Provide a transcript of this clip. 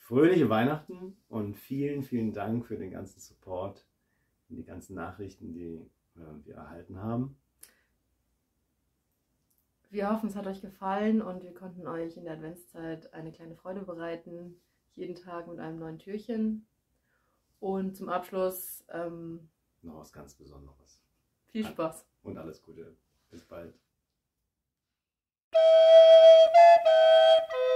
fröhliche Weihnachten und vielen, vielen Dank für den ganzen Support und die ganzen Nachrichten, die wir erhalten haben. Wir hoffen, es hat euch gefallen und wir konnten euch in der Adventszeit eine kleine Freude bereiten. Jeden Tag mit einem neuen Türchen. Und zum Abschluss Noch was ganz Besonderes. viel Spaß. Und alles Gute. Bis bald.